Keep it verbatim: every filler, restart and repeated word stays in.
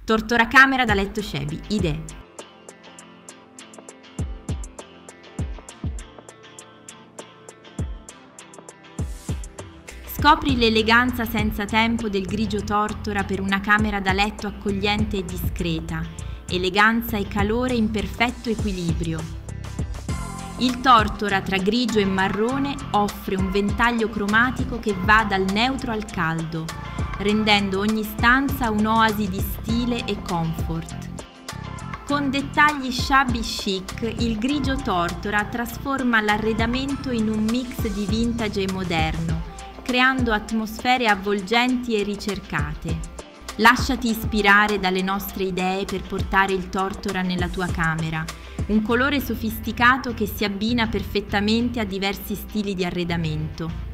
Tortora camera da letto shabby, idee. Scopri l'eleganza senza tempo del grigio tortora per una camera da letto accogliente e discreta, eleganza e calore in perfetto equilibrio. Il tortora tra grigio e marrone offre un ventaglio cromatico che va dal neutro al caldo, rendendo ogni stanza un'oasi di stile e comfort. Con dettagli shabby chic, il grigio tortora trasforma l'arredamento in un mix di vintage e moderno, creando atmosfere avvolgenti e ricercate. Lasciati ispirare dalle nostre idee per portare il tortora nella tua camera, un colore sofisticato che si abbina perfettamente a diversi stili di arredamento.